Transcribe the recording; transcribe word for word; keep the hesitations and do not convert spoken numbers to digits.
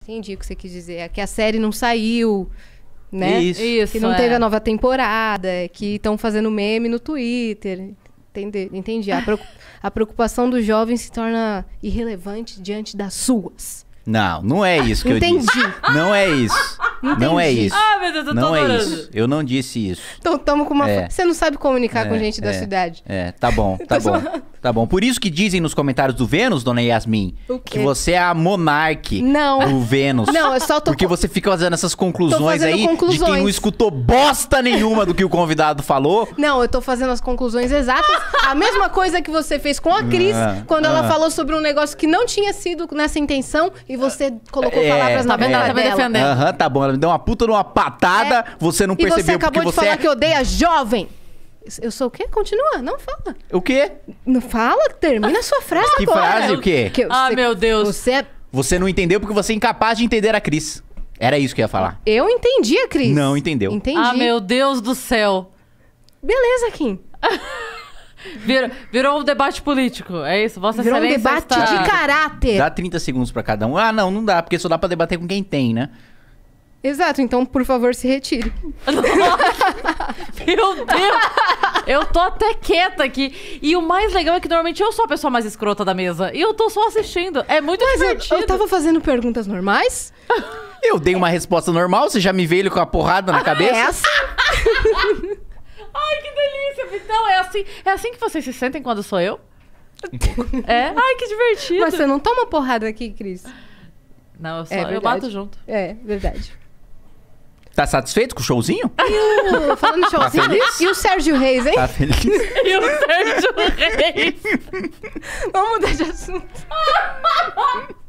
Entendi o que você quis dizer. É que a série não saiu, né? Isso. Isso, Que não é. teve a nova temporada, que estão fazendo meme no Twitter. Entendi. Entendi. A, preocup... a preocupação dos jovens se torna irrelevante diante das suas. Não, não é isso que Entendi. eu disse. Não é isso. Não é Entendi. isso. Ah, meu Deus, eu tô Não é adorando. isso. Eu não disse isso. Então tamo com uma... É. Você não sabe comunicar É, com gente da é, cidade. É, tá bom, tá bom. Tá bom. Por isso que dizem nos comentários do Vênus, dona Yasmin, O que quê? você é a monarque Não. do Vênus. Não, eu só tô... Porque você fica fazendo essas conclusões fazendo aí de quem conclusões. não escutou bosta nenhuma do que o convidado falou. Não, eu tô fazendo as conclusões exatas. A mesma coisa que você fez com a Cris, Ah, quando ela ah. falou sobre um negócio que não tinha sido nessa intenção e você colocou É, palavras na tá vendo? boca Ela tá me dela. defendendo. Aham, tá bom. Ela me deu uma puta numa patada, você não E percebeu você acabou porque de você falar é... que odeia jovem. Eu sou o quê? Continua, não fala. O quê? Não fala, termina a sua frase Que agora. frase, o quê? Que Ah, você- meu Deus. Você é... Você não entendeu porque você é incapaz de entender a Cris. Era isso que eu ia falar. Eu entendi a Cris. Não entendeu. Entendi. Ah, meu Deus do céu. Beleza, Kim. Virou, virou um debate político, é isso? Vossa Virou um Excelência debate está... de caráter. Dá trinta segundos pra cada um. Ah, não, não dá, porque só dá pra debater com quem tem, né? Exato, então, por favor, se retire. Meu Deus! Eu tô até quieta aqui. E o mais legal é que normalmente eu sou a pessoa mais escrota da mesa. E eu tô só assistindo. É muito Mas eu, divertido. eu tava fazendo perguntas normais. Eu dei uma resposta normal, você já me veio com a porrada na cabeça? É assim. Ai, que delícia, Vitão. É assim, é assim que vocês se sentem quando sou eu? É? Ai, que divertido. Mas você não toma porrada aqui, Cris. Não, eu, só, É eu verdade. bato junto. É, verdade. Tá satisfeito com o showzinho? E o, falando de showzinho, feliz? e o Sérgio Reis, hein? Tá feliz? E o Sérgio Reis. Vamos mudar de assunto.